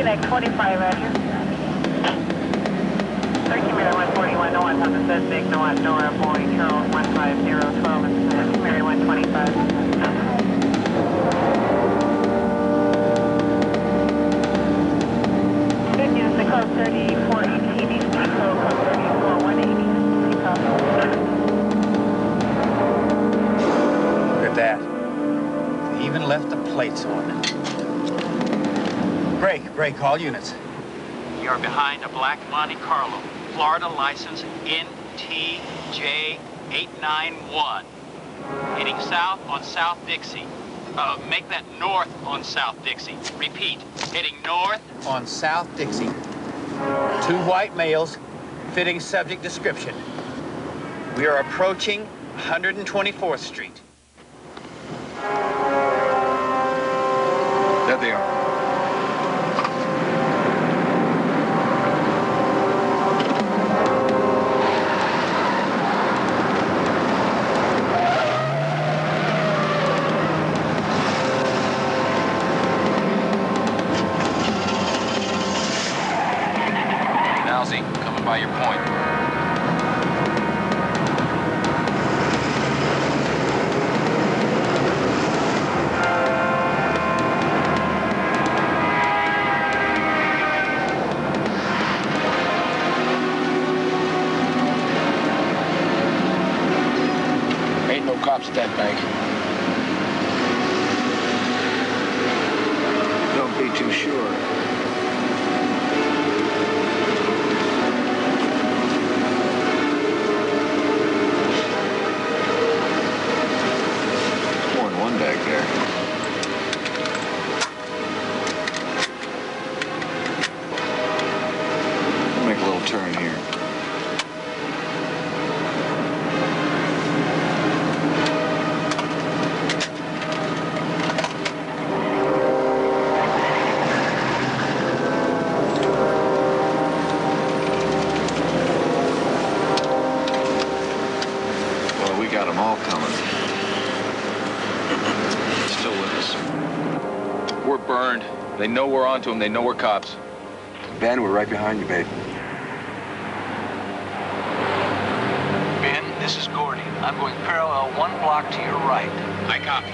13X 25, Roger. 13 Mary 141, no one's on the suspect, no one, Nora, boy, Charles 15012, 13 Mary 125. Good news, the code 3418, East code 34180. Look at that. They even left the plates on. Break, all units. You're behind a black Monte Carlo, Florida license NTJ891. Heading south on South Dixie. Make that north on South Dixie. Repeat, heading north On South Dixie. 2 white males, fitting subject description. We are approaching 124th Street. There they are. Coming by your point. Ain't no cops at that bank. Don't be too sure. Back there. Make a little turn here. Well, we got them all coming. We're burned. They know we're onto them. They know we're cops. Ben, we're right behind you, babe. Ben, this is Gordy. I'm going parallel 1 block to your right. I copy.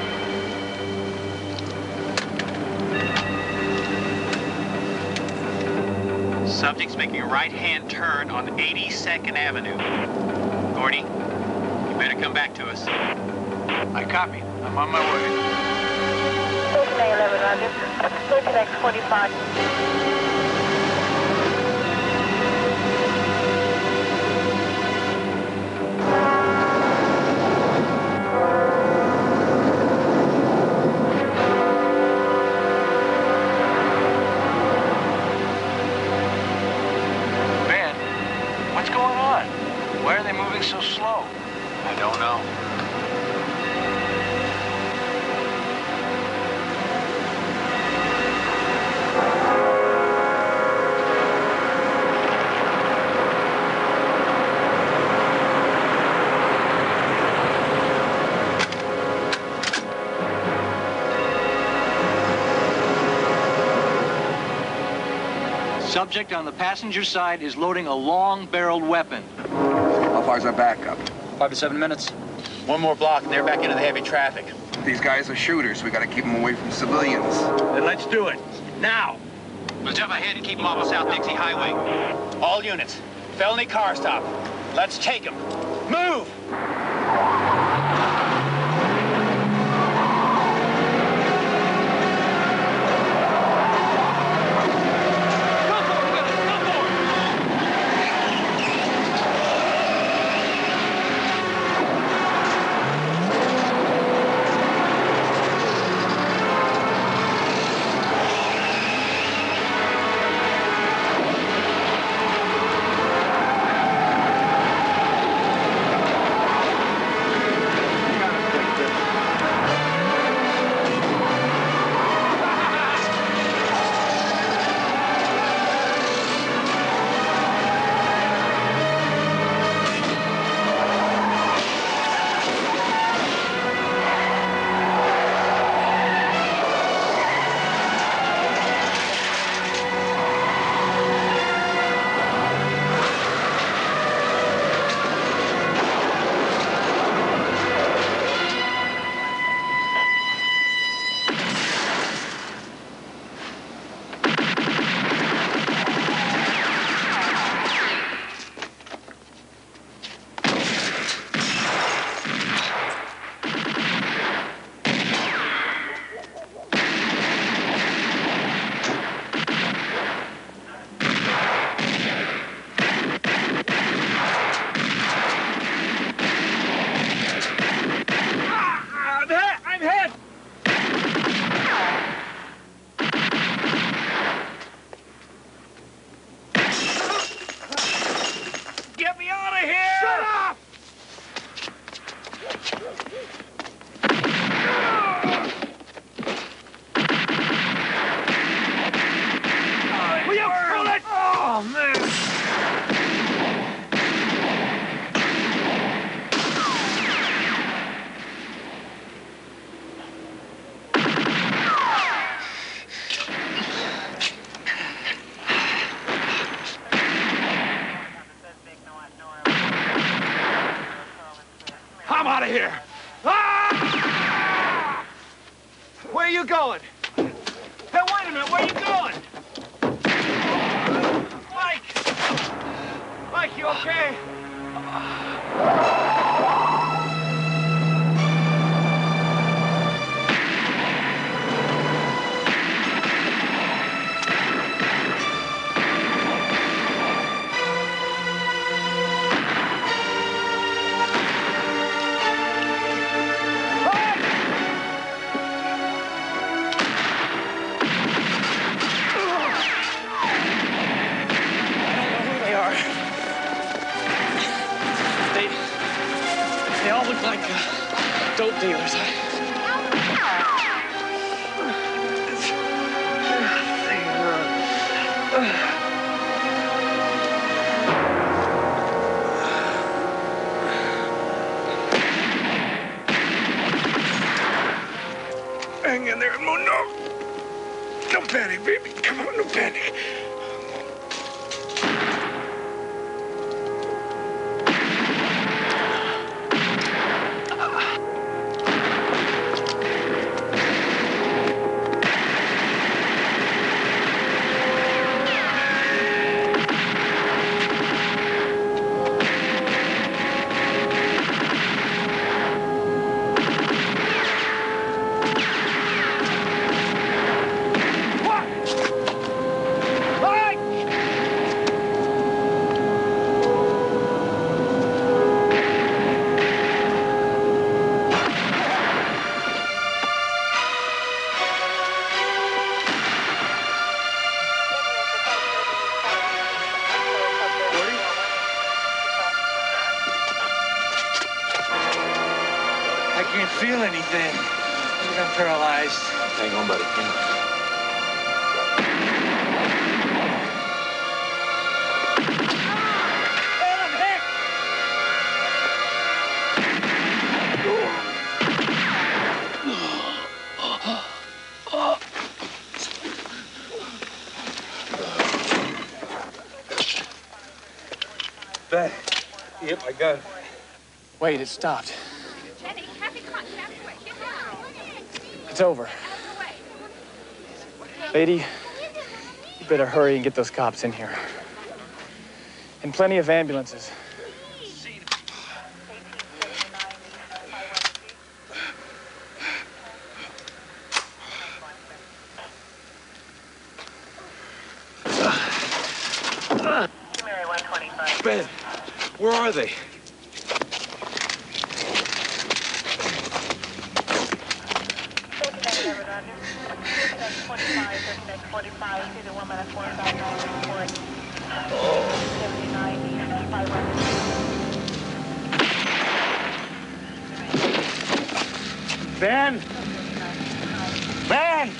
Subject's making a right-hand turn on 82nd Avenue. Gordy, you better come back to us. I copy. I'm on my way. 1311, Roger. 13X 45. Ben, what's going on? Why are they moving so slow? I don't know. Subject on the passenger side is loading a long-barreled weapon. How far's our backup? 5 to 7 minutes. 1 more block and they're back into the heavy traffic. These guys are shooters. We gotta keep them away from civilians. Then let's do it. Now. We'll jump ahead and keep them off of South Dixie Highway. All units. Felony car stop. Let's take them. Move! going? Hey, wait a minute, where are you going? Mike, you okay? They all look like dope dealers. Hang in there, Mo. No panic, baby. Come on, no panic. I can't feel anything. I think I'm paralyzed. Hang on, buddy. Hang on. Ben. Yep, I got it. Wait, it stopped. It's over. Lady, you better hurry and get those cops in here. And plenty of ambulances. Ben, where are they? Ben! Ben!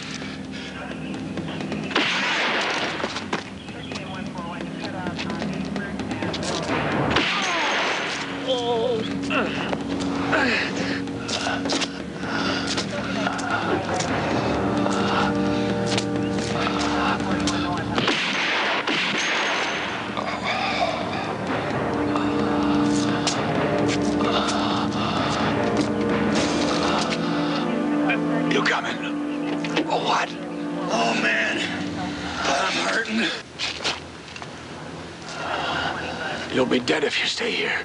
You coming? Oh, what? Oh, man. I'm hurting. You'll be dead if you stay here.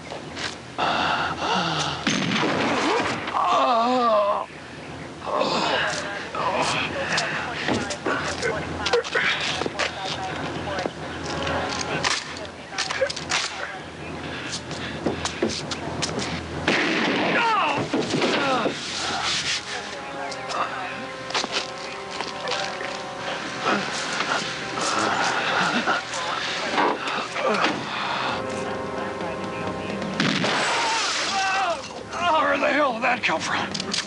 Where the hell did that come from?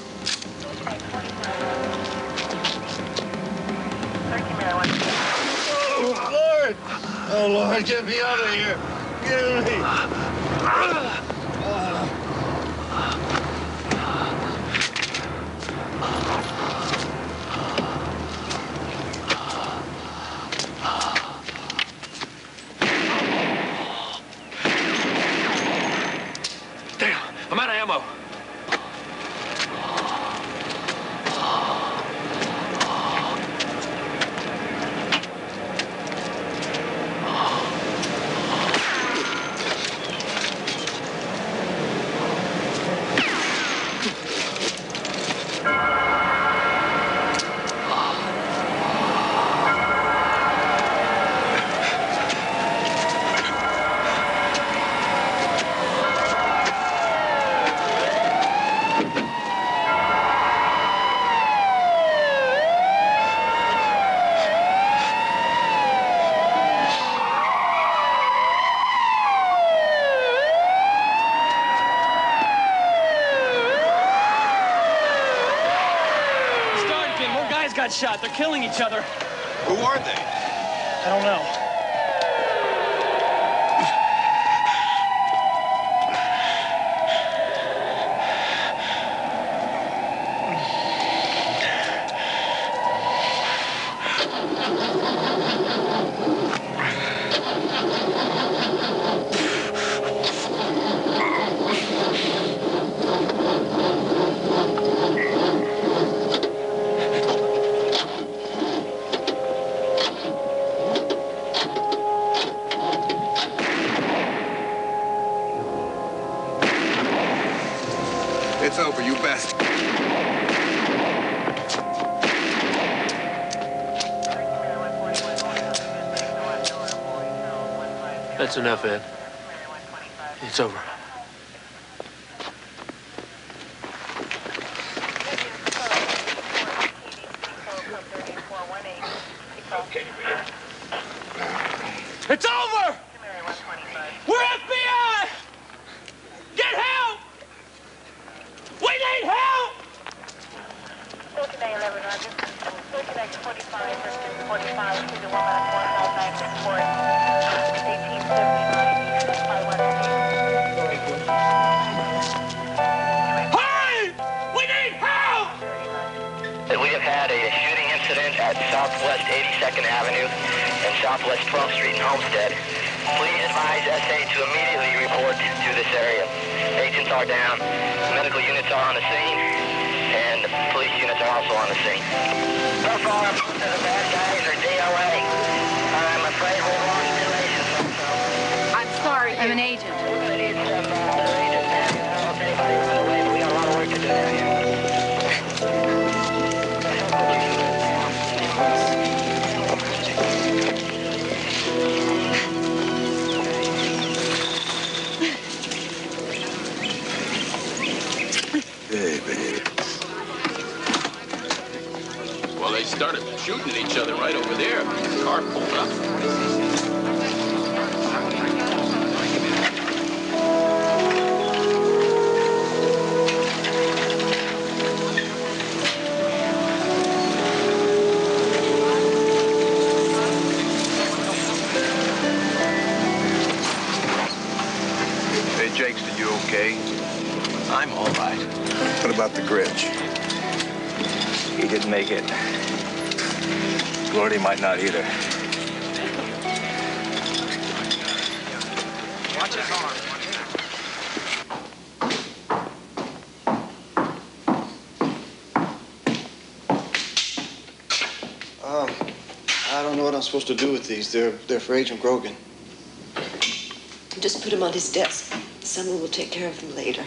Oh, Lord! Oh, Lord, get me out of here! Get me! Damn, I'm out of ammo. guys got shot. They're killing each other. Who are they? I don't know. It's over, you best. That's enough, Ed. It's over. It's over! We're FBI! Get help! We need help! Today 11 Roger. Connect 45 versus 45 to the woman at 15964 1879. Hurry! We need help! We have had a shooting incident at Southwest 82nd Avenue and Southwest 12th Street in Homestead. Please advise SA to immediately report to this area. Agents are down, medical units are on the scene, and the police units are also on the scene. So far, most of the bad guys are DOA. I'm afraid we've lost relations also. I'm sorry, I'm an agent. We're going to need some other agents there. I don't know if anybody run away, but we got a lot of work to do down here. Hey, babe. Well, they started shooting at each other right over there. The car pulled up. Hey, Jakes, are you okay? I'm all right. What about the Grinch? He didn't make it. Gordy might not either. Watch his arm. I don't know what I'm supposed to do with these. They're for Agent Grogan. Just put him on his desk. Someone will take care of him later.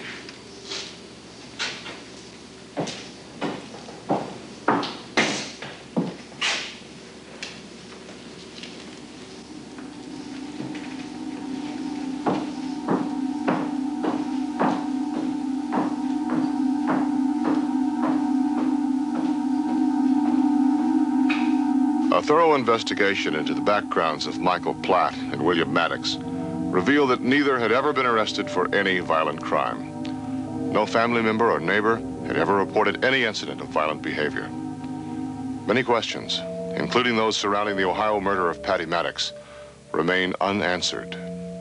A thorough investigation into the backgrounds of Michael Platt and William Matix revealed that neither had ever been arrested for any violent crime. No family member or neighbor had ever reported any incident of violent behavior. Many questions, including those surrounding the Ohio murder of Patty Matix, remain unanswered.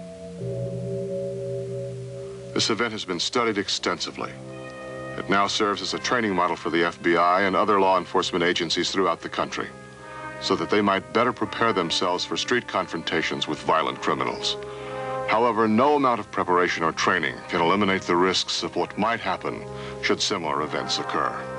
This event has been studied extensively. It now serves as a training model for the FBI and other law enforcement agencies throughout the country, so that they might better prepare themselves for street confrontations with violent criminals. However, no amount of preparation or training can eliminate the risks of what might happen should similar events occur.